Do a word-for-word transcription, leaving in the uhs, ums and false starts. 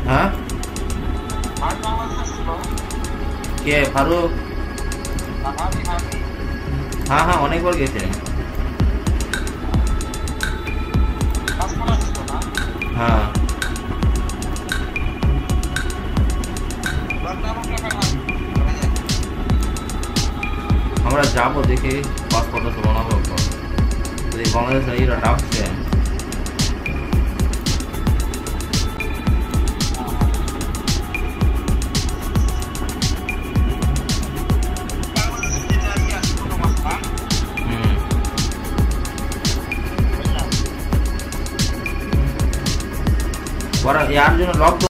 হ্যাঁ কে ফারুক? হ্যাঁ হ্যাঁ অনেকবার গেছে। হ্যাঁ আমরা যাবো দেখি পাসপোর্টটা তো বানাবো যদি বাংলাদেশ এরা ডাকছে। ওরা ইয়ার জন্য লক